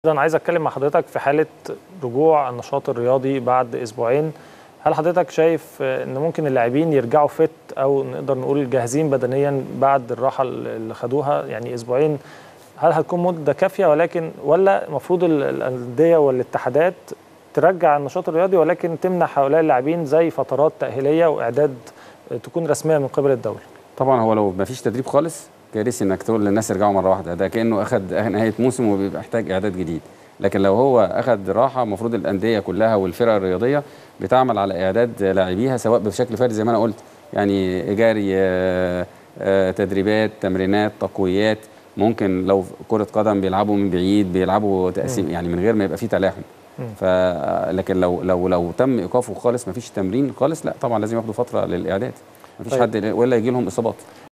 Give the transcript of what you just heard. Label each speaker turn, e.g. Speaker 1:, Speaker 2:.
Speaker 1: أنا عايز أتكلم مع حضرتك في حالة رجوع النشاط الرياضي بعد أسبوعين. هل حضرتك شايف إن ممكن اللاعبين يرجعوا فت أو نقدر نقول جاهزين بدنيا بعد الراحة اللي خدوها؟ يعني أسبوعين هل هتكون مدة كافية ولا المفروض الأندية والاتحادات ترجع النشاط الرياضي ولكن تمنع هؤلاء اللاعبين زي فترات تأهيلية وإعداد تكون رسمية من قبل الدولة؟
Speaker 2: طبعا هو لو ما فيش تدريب خالص كارثي انك تقول للناس يرجعوا مره واحده، ده كانه اخذ نهايه موسم وبيبقى محتاج اعداد جديد. لكن لو هو اخذ راحه المفروض الانديه كلها والفرق الرياضيه بتعمل على اعداد لاعبيها سواء بشكل فردي زي ما انا قلت، يعني جري، تدريبات، تمرينات، تقويات. ممكن لو كره قدم بيلعبوا من بعيد، بيلعبوا تقسيم يعني من غير ما يبقى فيه تلاحم. لكن لو تم ايقافه خالص، ما فيش تمرين خالص، لا طبعا لازم ياخدوا فتره للاعداد. ما فيش حد ولا يجي لهم اصابات.